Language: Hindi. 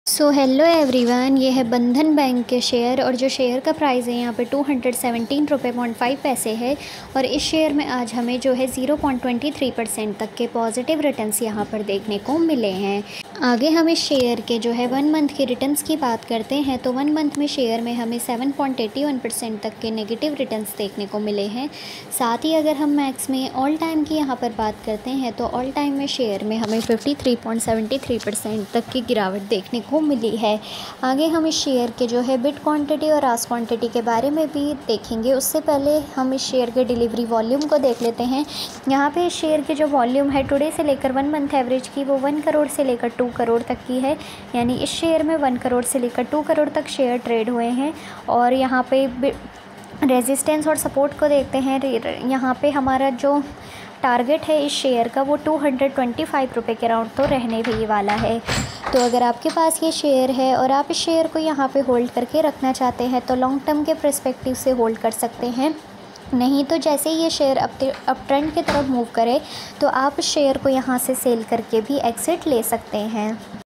हेलो एवरीवन, ये है बंधन बैंक के शेयर और जो शेयर का प्राइस है यहाँ पे 217 रुपये 5 पैसे है। और इस शेयर में आज हमें जो है 0.23% तक के पॉजिटिव रिटर्न्स यहाँ पर देखने को मिले हैं। आगे हम इस शेयर के जो है 1 मंथ के रिटर्न्स की बात करते हैं तो 1 मंथ में शेयर में हमें 7.81% तक के नेगेटिव रिटर्न्स देखने को मिले हैं। साथ ही अगर हम मैक्स में ऑल टाइम की यहाँ पर बात करते हैं तो ऑल टाइम में शेयर में हमें 53.73% तक की गिरावट देखने को मिली है। आगे हम इस शेयर के जो है बिड क्वांटिटी और आस्क क्वांटिटी के बारे में भी देखेंगे। उससे पहले हम इस शेयर के डिलीवरी वॉल्यूम को देख लेते हैं। यहाँ पे इस शेयर की जो वॉल्यूम है टुडे से लेकर 1 मंथ एवरेज की वो 1 करोड़ से लेकर 2 करोड़ तक की है। यानी इस शेयर में 1 करोड़ से लेकर 2 करोड़ तक शेयर ट्रेड हुए हैं। और यहाँ पे रेजिस्टेंस और सपोर्ट को देखते हैं। यहाँ पे हमारा जो टारगेट है इस शेयर का वो 225 रुपये के अराउंड तो रहने भी वाला है। तो अगर आपके पास ये शेयर है और आप इस शेयर को यहाँ पे होल्ड करके रखना चाहते हैं तो लॉन्ग टर्म के पर्सपेक्टिव से होल्ड कर सकते हैं। नहीं तो जैसे ही ये शेयर अप ट्रेंड की तरफ मूव करे तो आप इस शेयर को यहाँ से सेल करके भी एग्ज़िट ले सकते हैं।